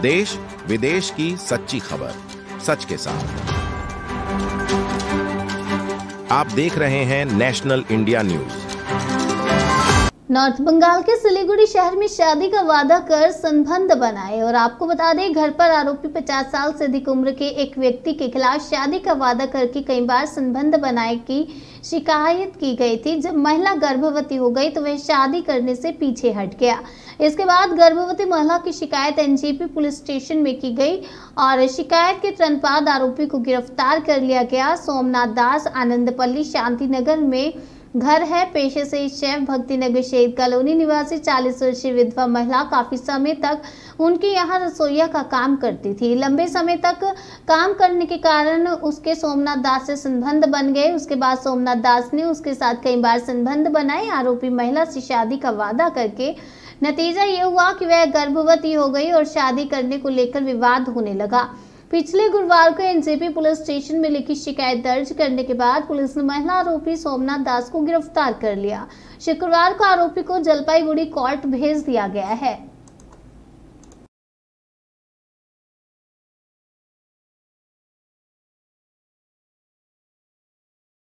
देश विदेश की सच्ची खबर सच के साथ। आप देख रहे हैं national India news. North Bengal के सिलीगुड़ी शहर में शादी का वादा कर संबंध बनाए। और आपको बता दें, घर पर आरोपी 50 साल से अधिक उम्र के एक व्यक्ति के खिलाफ शादी का वादा करके कई बार संबंध बनाए की शिकायत की गई थी। जब महिला गर्भवती हो गई तो वह शादी करने से पीछे हट गया। इसके बाद गर्भवती महिला की शिकायत एनजेपी पुलिस स्टेशन में की गई और शिकायत के तुरंत बाद आरोपी को गिरफ्तार कर लिया गया। सोमनाथ दास, आनंदपल्ली, शांति नगर में घर है। पेशे से शेफ, भक्ति नगर शहीद कॉलोनी निवासी 40 वर्षीय विधवा महिला काफी समय तक उनके यहाँ रसोइया का काम करती थी। लंबे समय तक काम करने के कारण उसके सोमनाथ दास से संबंध बन गए। उसके बाद सोमनाथ दास ने उसके साथ कई बार संबंध बनाए। आरोपी महिला से शादी का वादा करके नतीजा ये हुआ कि वह गर्भवती हो गई और शादी करने को लेकर विवाद होने लगा। पिछले गुरुवार को एनजेपी पुलिस स्टेशन में लिखित शिकायत दर्ज करने के बाद पुलिस ने महिला आरोपी सोमनाथ दास को गिरफ्तार कर लिया। शुक्रवार को आरोपी को जलपाईगुड़ी कोर्ट भेज दिया गया है।